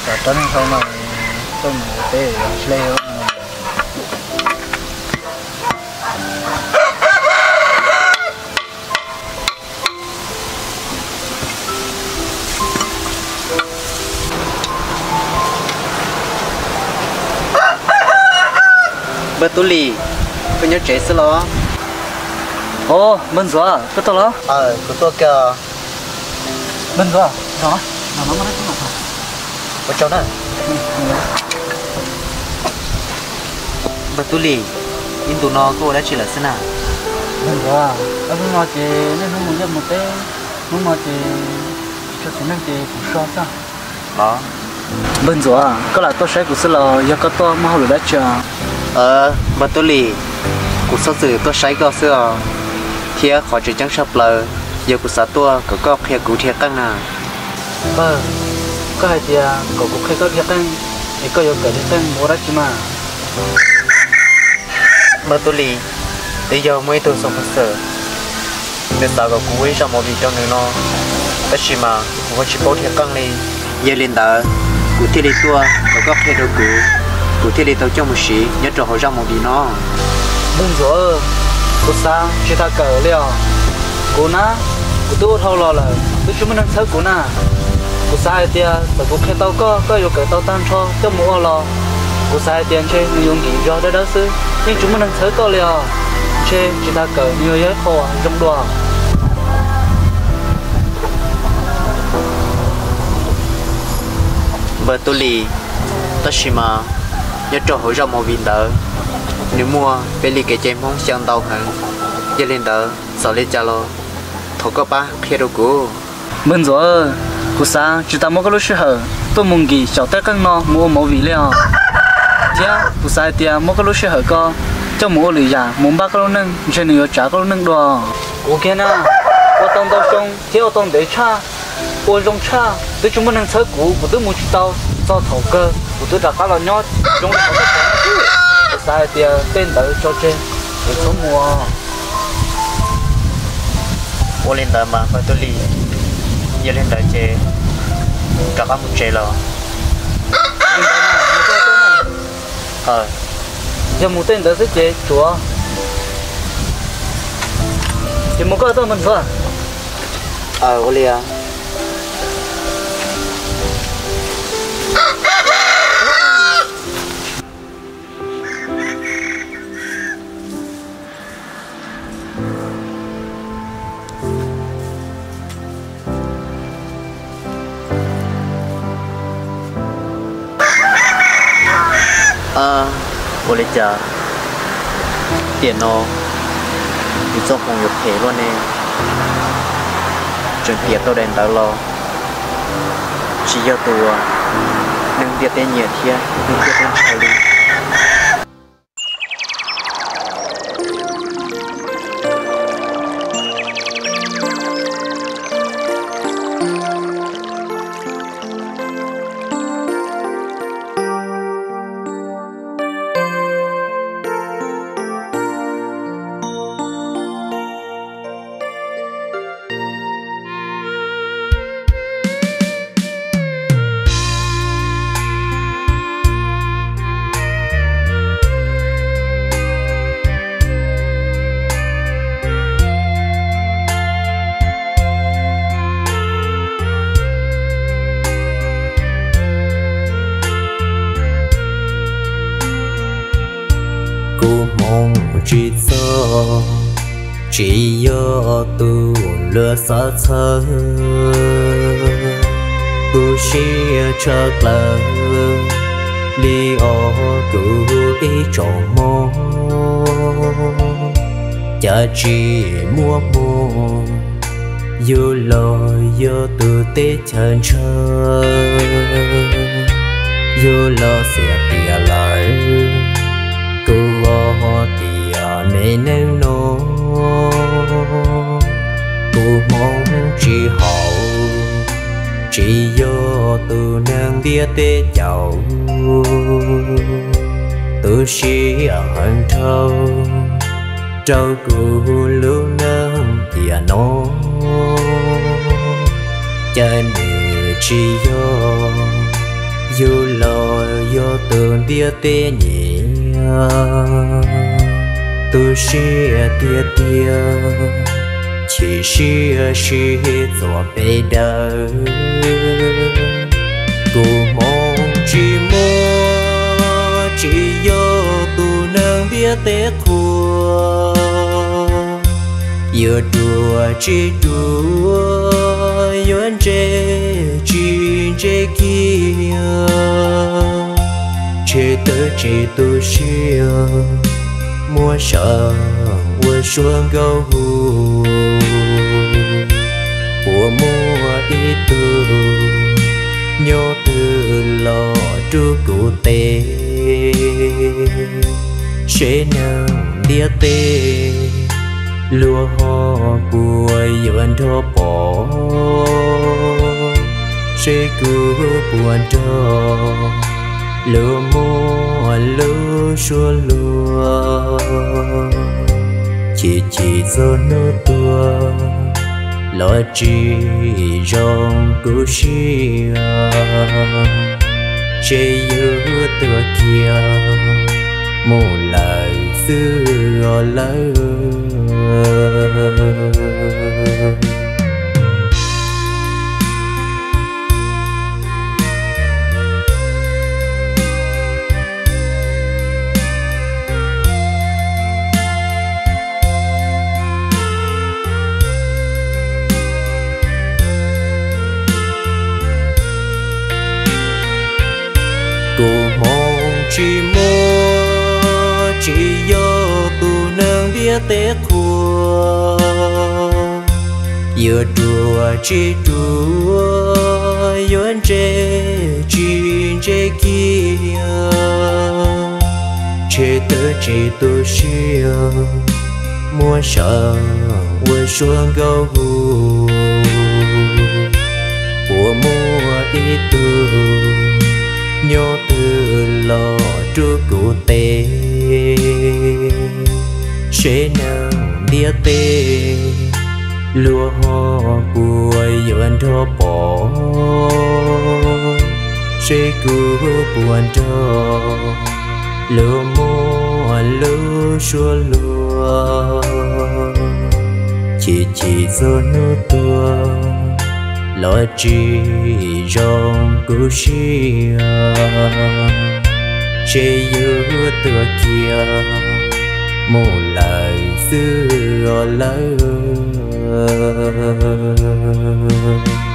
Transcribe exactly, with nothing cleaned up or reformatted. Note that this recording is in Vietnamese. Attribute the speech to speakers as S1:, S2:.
S1: cả trấn sau này tôi muốn để leo
S2: bữa tối lì tôi nhớ trẻ xưa lo
S1: ồ bên gió cái tao đó
S2: ờ của tôi kìa
S1: bên gió gió nó nó nó nó
S2: có cháu này bữa tối lì in tụi nó cô đã chỉ là thế nào
S1: bên gió ở bên ngoài thì nên không muốn nhận một cái muốn mà thì cho chúng mình thì cũng so sao
S2: đó
S1: bên gió có là tôi sẽ cũng sẽ là do có tôi mà họ đã chờ
S2: ờ bữa tối lì cuộc sống sự tôi say có xưa thì khỏi chỉ chẳng sắp lờ giờ cuộc sống tôi có có khi cụ thể căng à
S1: ờ có hai tia có cũng khi có thiệt căng thì có yêu cầu thiệt căng mua ra chứ mà
S2: bữa tối lì bây giờ mới tôi sống sợ nên sao có cụ ấy trong một vị trong người nó tất nhiên mà cũng chỉ bảo thiệt căng đi giờ lên đó cụ thể đi tua có có khi đâu cụ cụ thể đi tàu trong một xí nhớ cho họ ra một đi nó
S1: bên gió cô sang chỉ ta cờ liao cô na cô tu thâu lo là tôi chúng mình đang thấy cô na cô sai tiềnแต่cô khi tao có có yêu cầu tao tan cho cho mua lo cô sai tiền chơi người dùng gì cho đó đó chứ nhưng chúng mình đang thấy có liao chơi chỉ ta cờ nhiều nhất thôi trong đó
S2: vợ tôi lì tất nhiên mà nhớ cho họ ra một viên đỡ nếu mua về lì cái chém không sang tàu hơn giờ lên đỡ sợ lên cha lo thầu có ba khi đâu cô
S1: bên gió cô sang chỉ ta mua cái lúc xưa hở tôi muốn gì cháu tay căng nó mua một vị liao chứ cô sai tiền mua cái lúc xưa hở co cho mua lì giả muốn ba cái lúc nâng trên nhiều trả cái lúc nâng đồ ok na我当到上只当地差我用差对chúng mình đang thấy cũ của tôi muốn chỉ tao do thầu cơ của tôi đặt cá là nhót trong đó có sai tiền tên đỡ cho trên để số mua
S2: 我lên đỡ mà vợ tôi lì giờ lên đỡ chơi cả ba một chơi lo ờ
S1: giờ một tên đỡ sẽ chơi chúa chỉ một cái thôi mình thôi
S2: ờ Olia ờ Olia chờ tiền nó đi cho phòng dục thể luôn nè trường tiệt tôi đèn tao lo chỉ do tôi nâng tiệt tên nhiệt kia nâng tiệt tên trái đi
S3: chỉ cho chỉ do tu lừa xa xa tu xia chắc là li ở tu ý cho mô cha chỉ mua mua yêu lời yêu tu tê chân trời yêu lo sẽ bia lời cô tia nên nên nó cô mong chỉ hậu chỉ do từ nàng biết tê giàu từ khi hận thâu trâu cụ lưu nâng tia nó chân chỉ do yêu lo yêu từng tia tê nhẹ tu sẽ tia tia chỉ sẽ sẽ cho bé đời cô mong chỉ mong chỉ yêu tu nâng biết tết khua yêu đùa chỉ đùa yêu chê chỉ chê kia chê tớ chê tu xưa mua sợ mua xuống gấu của mua ít tu nhớ từ lo tru cụ tê sẽ nâng đĩa tê lúa hoa của yên thọ bỏ sẽ cứ buồn cho lúa mua lúa xua lúa chỉ chỉ cho nó tua lo chỉ rong cú xia chế yêu tua kia một lời xưa lời cô mong chỉ mong chỉ yêu tu nâng biết tết khua yêu đùa chỉ đùa yêu chê chỉ chê kia chê tớ chỉ tu xưa mua sợ mua xuống gấu của mua ít tu nhớ từ lo tru cụ tê sẽ nâng đĩa tê lúa hoa của yên thọ bỏ sẽ cứ buồn cho lúa mua lúa xua lúa chỉ chỉ cho nó tua lo chỉ rong cú xia chế yêu tua kia một lời xưa lời